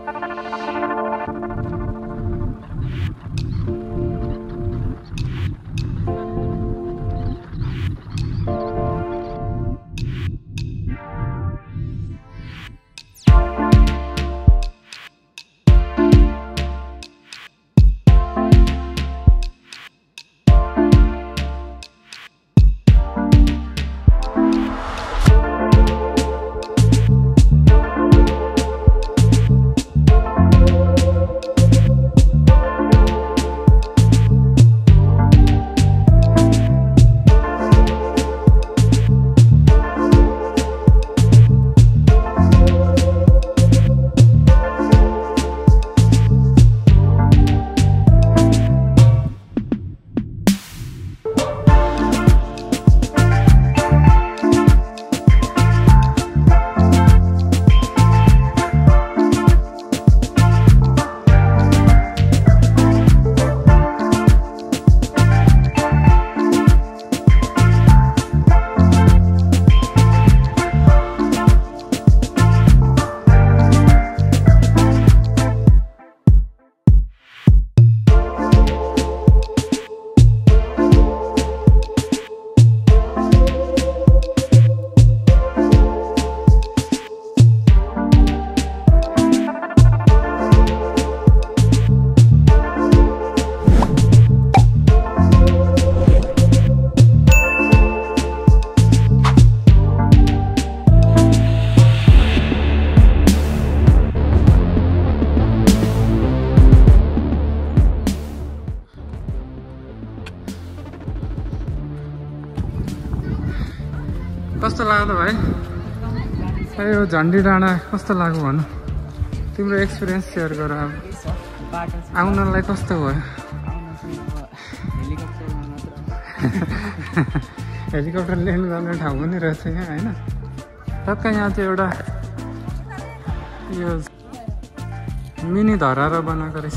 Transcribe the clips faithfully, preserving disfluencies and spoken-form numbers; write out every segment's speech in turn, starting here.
कस्तो लाग्यो भाइ? यो झन्डी डाँडा कस्तो लाग्यो भन, तिम्रो एक्सपिरियन्स सेयर गर। अब आउनलाई कस्तो भयो? हेलिकप्टर ल्यान्ड गर्ने ठाउँ पनि रहेछ यहाँ होइन। टक्क यहाँ चाहिँ एउटा यो मिनी धरारा बनाएको रहेछ।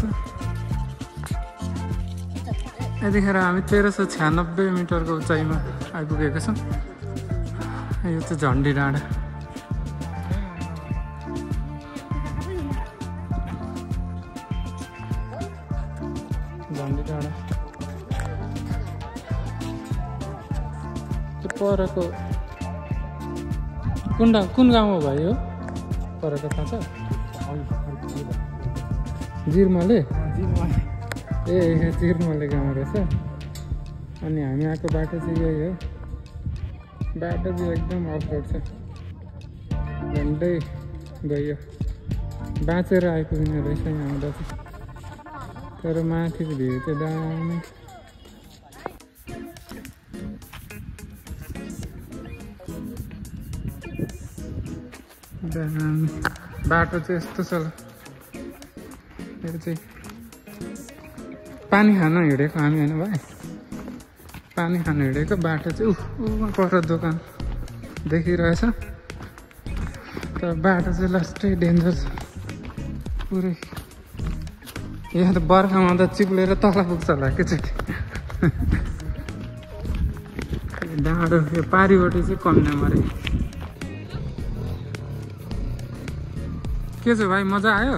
यतिखेर हामी तेह्र सय छ्यानब्बे मिटरको उचाइमा आइपुगेको छौँ। यो चाहिँ झन्डी डाँडा। झन्डी डाँडा त्यो परको कुन कुन गाउँमा भयो? परको थाहा छ? जिरमले? ए जिरमले गाउँ रहेछ। अनि हामी आएको बाटो चाहिँ यही हो। बाटो चाहिँ एकदम अफरोड छ, झन्डै गयो। बाँचेर आइपुग्ने रहेछ यहाँ आउँदा चाहिँ। तर माथिको भ्यू चाहिँ दामी। दामी बाटो चाहिँ यस्तो छ। यो चाहिँ पानी खान हिँडेको हामी होइन भाइ, पानी खान हिँडेको बाटो चाहिँ ऊ पर दोकान देखिरहेछ। तर बाटो चाहिँ लास्टै डेन्जर छ पुरै। यहाँ त बर्खामा त चिप्लेर तल पुग्छ होला एकैचोटि। डाँडो यो पारिपट्टि चाहिँ कन्याम अरे। के छ भाइ, मजा आयो?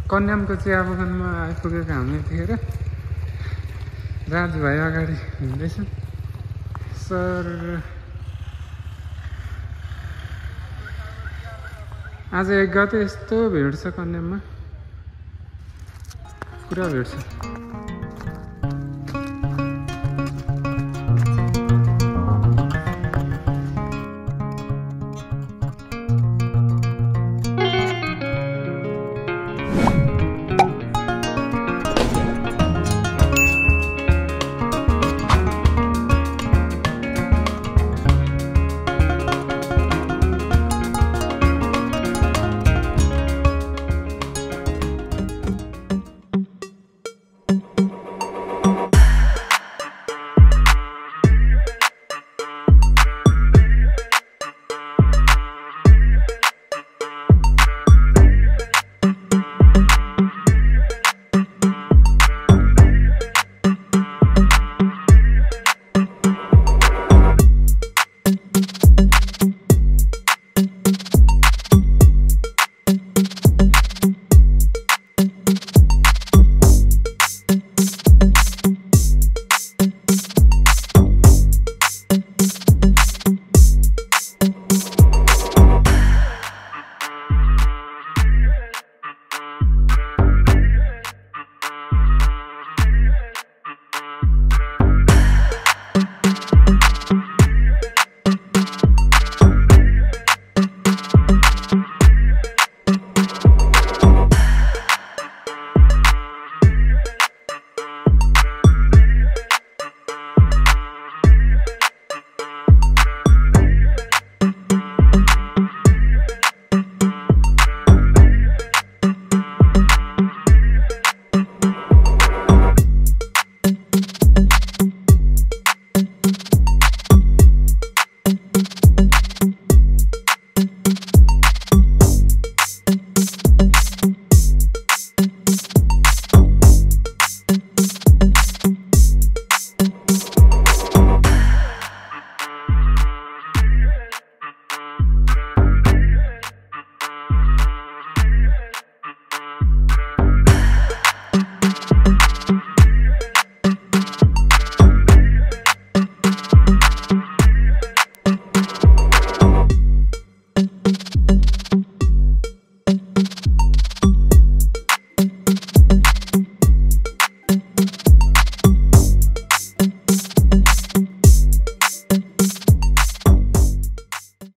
कन्यामको चिया बगानमा आइपुगेको हामी यतिखेर दाजुभाइ अगाडि हिँड्दैछन् सर आज एक गते यस्तो भिड छ कन्याममा पुरा भिड छ